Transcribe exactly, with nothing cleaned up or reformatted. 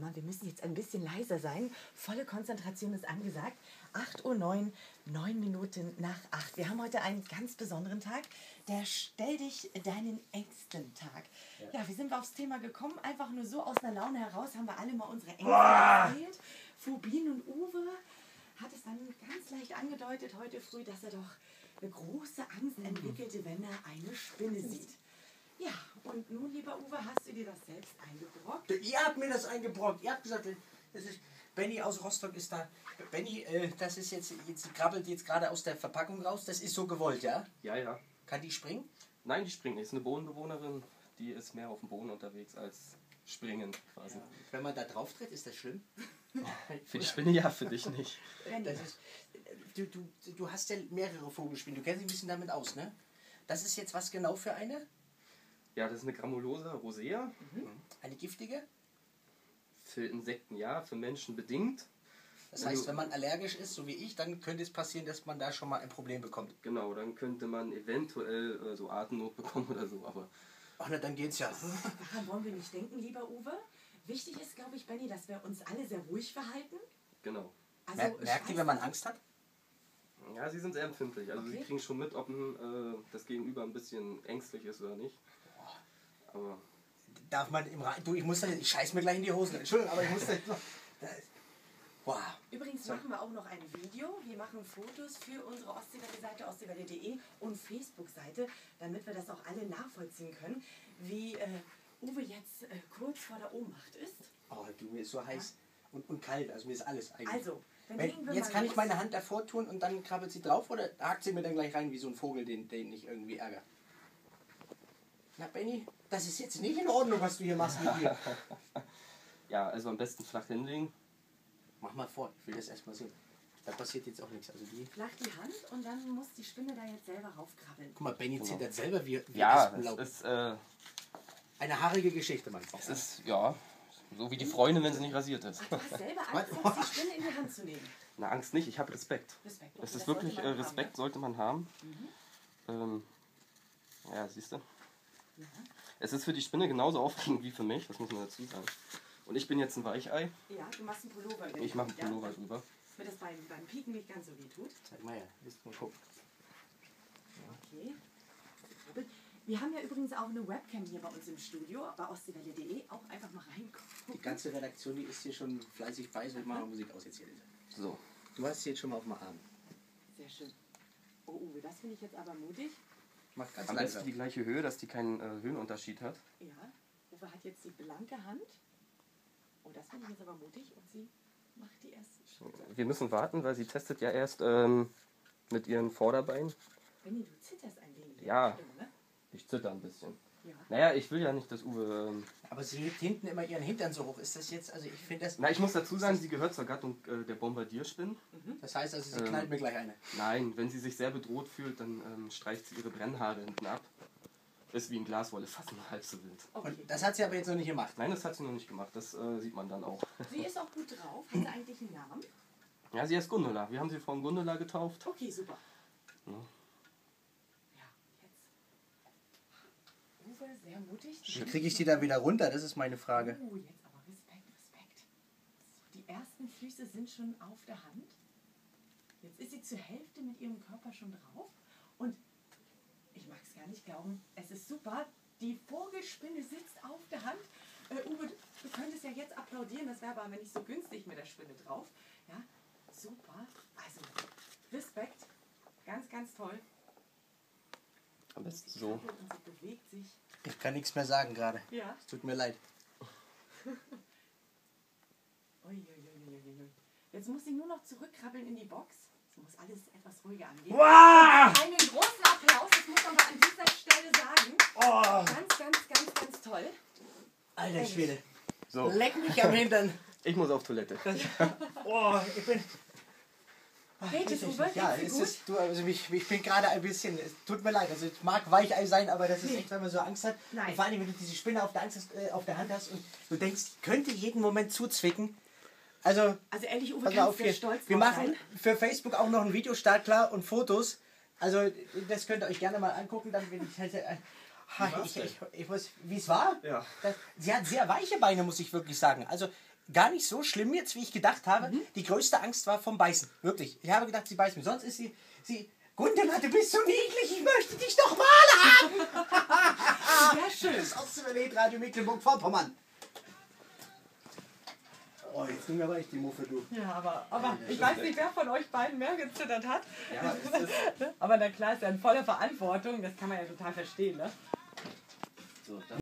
mal, wir müssen jetzt ein bisschen leiser sein. Volle Konzentration ist angesagt. acht Uhr neun, neun Minuten nach acht. Wir haben heute einen ganz besonderen Tag. Der Stell dich deinen Ängsten Tag. Ja. ja, wie sind wir aufs Thema gekommen? Einfach nur so aus einer Laune heraus haben wir alle mal unsere Ängste erzählt. Phobien, und Uwe hat es dann ganz leicht angedeutet heute früh, dass er doch eine große Angst entwickelte, wenn er eine Spinne sieht. Ja, und nun, lieber Uwe, hast du dir das selbst eingebrockt? Ihr habt mir das eingebrockt. Ihr habt gesagt, das ist, Benny aus Rostock ist da. Benny, äh, das ist jetzt, jetzt krabbelt jetzt gerade aus der Verpackung raus. Das ist so gewollt, ja? Ja, ja. Kann die springen? Nein, die springt nicht. Ist eine Bodenbewohnerin, die ist mehr auf dem Boden unterwegs als springen quasi. Ja. Wenn man da drauf tritt, ist das schlimm? Für die Spinne ja, für dich nicht. Das ist, du, du, du hast ja mehrere Vogelspinnen. Du kennst dich ein bisschen damit aus, ne? Das ist jetzt was genau für eine? Ja, das ist eine Granulosa rosea. Mhm. Eine giftige? Für Insekten ja, für Menschen bedingt. Das heißt, wenn man allergisch ist, so wie ich, dann könnte es passieren, dass man da schon mal ein Problem bekommt. Genau, dann könnte man eventuell äh, so Atemnot bekommen oder so, aber... Ach na, dann geht's ja. Daran wollen wir nicht denken, lieber Uwe. Wichtig ist, glaube ich, Benny, dass wir uns alle sehr ruhig verhalten. Genau. Also, Mer merkt ihr, wenn man Angst hat? Ja, sie sind sehr empfindlich. Also okay. sie kriegen schon mit, ob ein, äh, das Gegenüber ein bisschen ängstlich ist oder nicht. Aber darf man im Ra Du, ich muss da, ich scheiß mir gleich in die Hosen. Entschuldigung, aber ich muss da... da wow. Übrigens machen wir auch noch ein Video. Wir machen Fotos für unsere Ostseewelle-Seite, ostseewelle punkt de und Facebook-Seite, damit wir das auch alle nachvollziehen können, wie äh, Uwe jetzt äh, kurz vor der Ohnmacht ist. Oh, du, mir ist so heiß ja. und, und kalt. Also mir ist alles eigentlich. Also, dann Wenn, legen wir jetzt mal kann los. ich meine Hand davor tun und dann krabbelt sie drauf oder hakt sie mir dann gleich rein wie so ein Vogel, den, den ich irgendwie ärgere? Na, Benny, das ist jetzt nicht in Ordnung, was du hier machst mit mir. ja, also am besten flach hinlegen. Mach mal vor, ich will das erstmal sehen. Da passiert jetzt auch nichts. Also die Flach die Hand und dann muss die Spinne da jetzt selber raufkrabbeln. Guck mal, Benny Genau. zittert selber wie, wie Ja, Espenlaub. es ist, äh, Eine haarige Geschichte, mein Freund. es ist, ja, so wie die Freundin, wenn sie nicht rasiert ist. Ach, du hast selber Angst, jetzt die Spinne in die Hand zu nehmen. Na, Angst nicht, ich habe Respekt. Respekt. Okay, Es ist das wirklich, sollte äh, man haben, Respekt ne? sollte man haben. Mhm. Ähm, ja, siehst du. Ja. Es ist für die Spinne genauso aufregend wie für mich, das muss man dazu sagen. Und ich bin jetzt ein Weichei. Ja, du machst einen Pullover. über die Ich mache einen Hand, Pullover ja, drüber. damit das beim, beim Pieken nicht ganz so weh tut. Zeig mal her, ist mal gucken. Okay. Wir haben ja übrigens auch eine Webcam hier bei uns im Studio, bei ostseewelle punkt de. Auch einfach mal reingucken. Die ganze Redaktion, die ist hier schon fleißig bei, so ich mache Musik aus jetzt hier. So. Du hast sie jetzt schon mal auf dem Arm. Sehr schön. Oh, Uwe, das finde ich jetzt aber mutig. Mach ganz Am besten langsam. die gleiche Höhe, dass die keinen äh, Höhenunterschied hat. Ja, Uwe hat jetzt die blanke Hand. Oh, das finde ich jetzt aber mutig. Und sie macht die ersten Schritte. Wir müssen warten, weil sie testet ja erst ähm, mit ihren Vorderbeinen. Benni, du zitterst ein wenig. Ja. Stimme, ne? Ich zitter ein bisschen. Ja. Naja, ich will ja nicht, dass Uwe... Ähm, Aber sie hebt hinten immer ihren Hintern so hoch. Ist das jetzt, also ich finde das... Na, ich muss dazu sagen, sie gehört zur Gattung äh, der Bombardierspinnen. Das heißt also, sie Ähm. knallt mir gleich eine. Nein, wenn sie sich sehr bedroht fühlt, dann ähm, streicht sie ihre Brennhaare hinten ab. Ist wie ein Glaswolle, fast nur halb so wild. Okay. Und das hat sie aber jetzt noch nicht gemacht. Nein, das hat sie noch nicht gemacht, das äh, sieht man dann auch. Sie ist auch gut drauf. Hat sie eigentlich einen Namen? Ja, sie heißt Gundula. Wir haben sie von Gundula getauft. Okay, super. Ja. Ja, jetzt. Uwe, sehr mutig. Wie kriege ich die da wieder runter? Das ist meine Frage. Oh, jetzt aber Respekt, Respekt. So, die ersten Füße sind schon auf der Hand. Jetzt ist sie zur Hälfte mit ihrem Körper schon drauf. Und ich mag es gar nicht glauben, es ist super. Die Vogelspinne sitzt auf der Hand. Äh, Uwe, du könntest ja jetzt applaudieren, das wäre aber nicht so günstig mit der Spinne drauf. Ja, super. Also, Respekt. Ganz, ganz toll. Am besten Sie so. krabbelt und sie bewegt sich. Ich kann nichts mehr sagen gerade. Ja. Es tut mir leid. Uiuiuiui. Jetzt muss sie nur noch zurückkrabbeln in die Box. Es muss alles etwas ruhiger angehen. Wow! Einen großen Applaus, das muss man mal an dieser Stelle sagen. Oh, Ganz, ganz, ganz, ganz toll. alter Schwede. So, Leck mich am Hintern. ich muss auf Toilette. Oh, ich bin... Geht es, Uwe? Ja, Geht's es dir gut? ist, du, also ich, ich bin gerade ein bisschen, es tut mir leid, also ich mag Weichei sein, aber das ist Nee. echt, wenn man so Angst hat. Nein. Und vor allem, wenn du diese Spinne auf der, Angst hast, äh, auf der Hand hast und du denkst, könnte jeden Moment zuzwicken. Also, Also ehrlich, Uwe, pass mal kannst auf sehr hier. stolz Wir drauf machen sein. für Facebook auch noch ein Video startklar und Fotos. Also, das könnt ihr euch gerne mal angucken, dann bin ich halt... Äh, ha, war's ich, denn? ich, ich muss, wie es war? Ja. Das, sie hat sehr weiche Beine, muss ich wirklich sagen. Also, gar nicht so schlimm jetzt, wie ich gedacht habe. Mhm. Die größte Angst war vom Beißen. Wirklich. Ich habe gedacht, sie beißt mich. Sonst ist sie... sie Gundela, du bist so niedlich, ich möchte dich doch mal haben! Sehr schön. Das ist aus dem Radio Mecklenburg-Vorpommern. Oh, jetzt nimm aber echt die Muffe, du. Ja, aber, aber ich weiß nicht, wer von euch beiden mehr gezittert hat. Ja, ist das aber na klar, ist ja in voller Verantwortung. Das kann man ja total verstehen, ne? So,